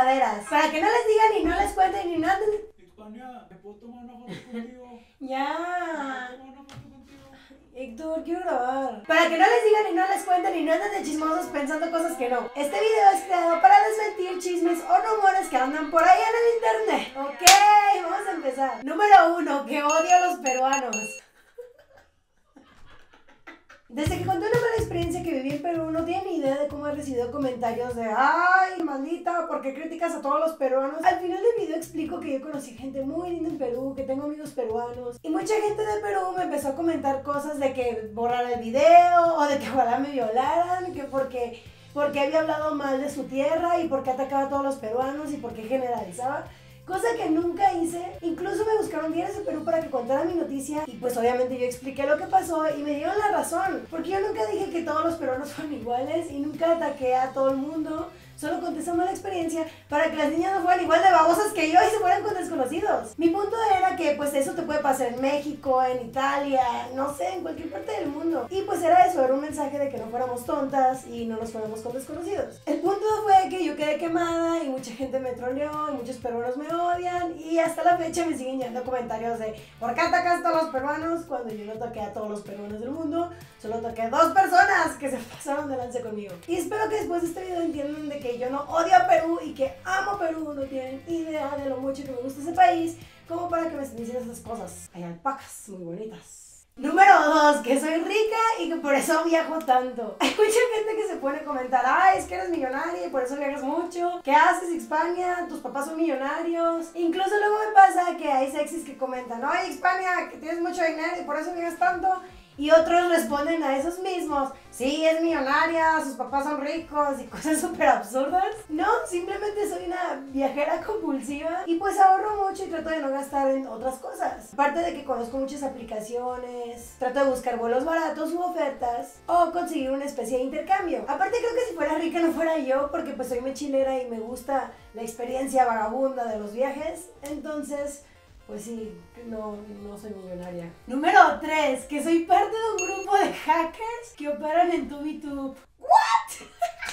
verdaderas. Para que no les digan y no les cuenten ni nada. Hispania, ¿me puedo tomar una foto contigo? Ya. ¿Me puedo tomar una foto contigo? Héctor, quiero grabar. Para que no les digan y no les cuenten y no anden de chismosos pensando cosas que no. Este video es creado para desmentir chismes o rumores que andan por ahí en el internet. Ok, vamos a empezar. Número 1, que odio a los peruanos. Desde que conté una mala experiencia que viví en Perú, no tienen ni idea de cómo he recibido comentarios de ¡ay, maldita! ¿Por qué criticas a todos los peruanos? Al final del video explico que yo conocí gente muy linda en Perú, que tengo amigos peruanos. Y mucha gente de Perú me empezó a comentar cosas de que borrara el video, o de que ojalá me violaran, que porque había hablado mal de su tierra, y porque atacaba a todos los peruanos, y porque generalizaba. Cosa que nunca hice. Incluso me buscaron diarios de Perú para que contara mi noticia. Y pues obviamente yo expliqué lo que pasó y me dieron la razón. Porque yo nunca dije que todos los peruanos fueron iguales y nunca ataqué a todo el mundo. Solo conté esa mala experiencia para que las niñas no fueran igual de babosas que yo y se fueran con desconocidos. Mi punto era que pues eso te puede pasar en México, en Italia, no sé, en cualquier parte del mundo. Y pues era eso, era un mensaje de que no fuéramos tontas y no nos fuéramos con desconocidos. El punto fue que yo quedé quemada y mucha gente me troleó y muchos peruanos me odian. Y hasta la fecha me siguen llegando comentarios de ¿por qué atacaste a los peruanos? Cuando yo no toqué a todos los peruanos del mundo, solo toqué a 2 personas que se pasaron de lance conmigo. Y espero que después de este video entiendan de que yo no odio a Perú y que amo Perú, no tienen idea de lo mucho que me gusta ese país como para que me estén diciendo esas cosas. Hay alpacas muy bonitas. Número 2, que soy rica y que por eso viajo tanto. Hay mucha gente que se pone a comentar, ay, es que eres millonaria y por eso viajas mucho. ¿Qué haces, Hispania? Tus papás son millonarios. Incluso luego me pasa que hay sexys que comentan, ay, Hispania, que tienes mucho dinero y por eso viajas tanto. Y otros responden a esos mismos, sí, es millonaria, sus papás son ricos y cosas súper absurdas. No, simplemente soy una viajera compulsiva y pues ahorro mucho y trato de no gastar en otras cosas. Aparte de que conozco muchas aplicaciones, trato de buscar vuelos baratos u ofertas o conseguir una especie de intercambio. Aparte creo que si fuera rica no fuera yo porque pues soy mochilera y me gusta la experiencia vagabunda de los viajes, entonces pues sí, no soy millonaria. Número 3, que soy parte de un grupo de hackers que operan en TubiTube. ¿What?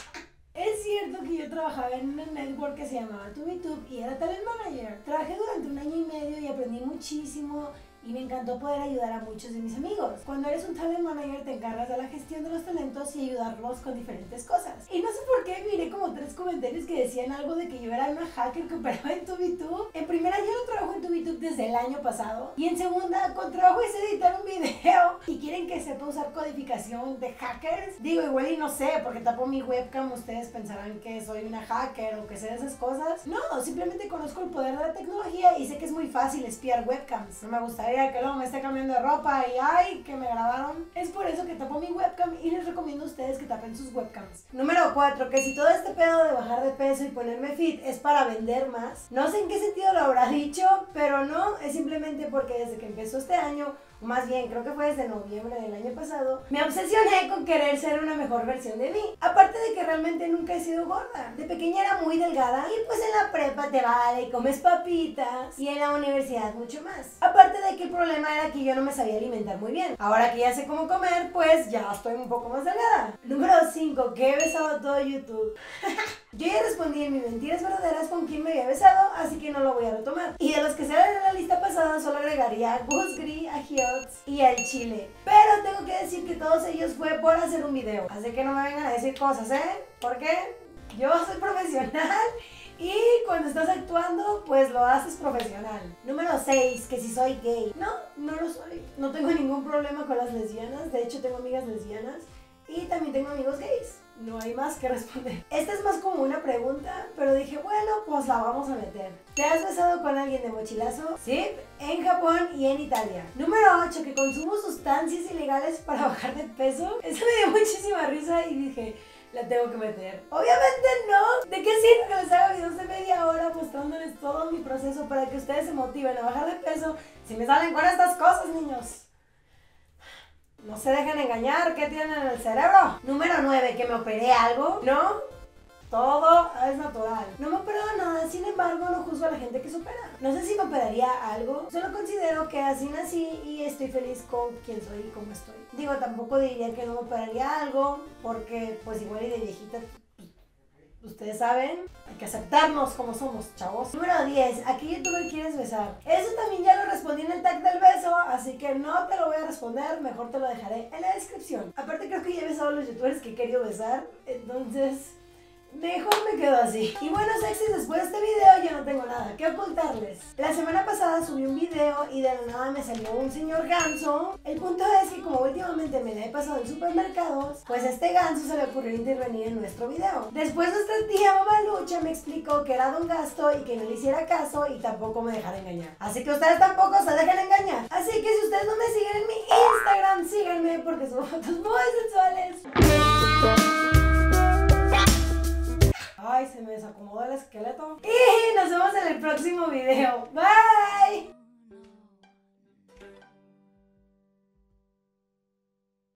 Es cierto que yo trabajaba en una network que se llamaba TubiTube y era talent manager. Trabajé durante 1 año y medio y aprendí muchísimo. Y me encantó poder ayudar a muchos de mis amigos. Cuando eres un talent manager te encargas de la gestión de los talentos y ayudarlos con diferentes cosas. Y no sé por qué miré como 3 comentarios que decían algo de que yo era una hacker que operaba en TubiTube. En primera, yo no trabajo en TubiTube desde el año pasado. Y en segunda, con trabajo es editar un video. Y quieren que sepa usar codificación de hackers. Digo, igual y no sé, porque tapo mi webcam. Ustedes pensarán que soy una hacker o que sé de esas cosas. No, simplemente conozco el poder de la tecnología y sé que es muy fácil espiar webcams. No me gustaría que luego me esté cambiando de ropa y ay, que me grabaron. Es por eso que tapo mi webcam y les recomiendo a ustedes que tapen sus webcams. Número 4, que si todo este pedo de bajar de peso y ponerme fit es para vender más, no sé en qué sentido lo habrá dicho, pero no, es simplemente porque desde que empezó este año, o más bien creo que fue desde noviembre del año pasado, me obsesioné con querer ser una mejor versión de mí. Aparte de que realmente nunca he sido gorda. De pequeña era muy delgada y pues en la prepa te vale y comes papitas y en la universidad mucho más. Aparte de que el problema era que yo no me sabía alimentar muy bien. Ahora que ya sé cómo comer, pues ya estoy un poco más delgada. Número 5, que he besado todo YouTube. Yo ya respondí en mis mentiras verdaderas con quién me había besado, así que no lo voy a retomar. Y de los que salen en la lista pasada solo agregaría a Gus Gris, a Hiots y al Chile. Pero tengo que decir que todos ellos fue por hacer un video. Así que no me vengan a decir cosas, ¿eh? Porque yo soy profesional y cuando estás actuando, pues lo haces profesional. Número 6, que si soy gay. No, no lo soy. No tengo ningún problema con las lesbianas. De hecho, tengo amigas lesbianas y también tengo amigos gays. No hay más que responder. Esta es más como una pregunta, pero dije, bueno, pues la vamos a meter. ¿Te has besado con alguien de mochilazo? Sí, en Japón y en Italia. Número 8, que consumo sustancias ilegales para bajar de peso. Eso me dio muchísima risa y dije, la tengo que meter. Obviamente no. ¿De qué sirve que les haga videos de media hora mostrándoles todo mi proceso para que ustedes se motiven a bajar de peso si me salen con estas cosas, niños? No se dejen engañar, ¿qué tienen en el cerebro? Número 9, que me operé algo. No, todo es natural. No me he operado nada, sin embargo no juzgo a la gente que se opera. No sé si me operaría algo, solo considero que así nací y estoy feliz con quien soy y cómo estoy. Digo, tampoco diría que no me operaría algo, porque pues igual y de viejita ustedes saben, hay que aceptarnos como somos, chavos. Número 10, ¿a qué youtuber quieres besar? Eso también ya lo respondí en el tag del beso, así que no te lo voy a responder, mejor te lo dejaré en la descripción. Aparte creo que ya he besado a los youtubers que he querido besar, entonces mejor me quedo así. Y bueno, sexys, después de este video ya no tengo nada que ocultarles. La semana pasada subí un video y de la nada me salió un señor ganso. El punto es que como últimamente me la he pasado en supermercados, pues a este ganso se le ocurrió intervenir en nuestro video. Después nuestra tía Mamalucha me explicó que era Don Gasto y que no le hiciera caso y tampoco me dejara engañar. Así que ustedes tampoco se dejen engañar. Así que si ustedes no me siguen en mi Instagram, síganme porque subo fotos muy sensuales. Ay, se me desacomodó el esqueleto. Y nos vemos en el próximo video. Bye.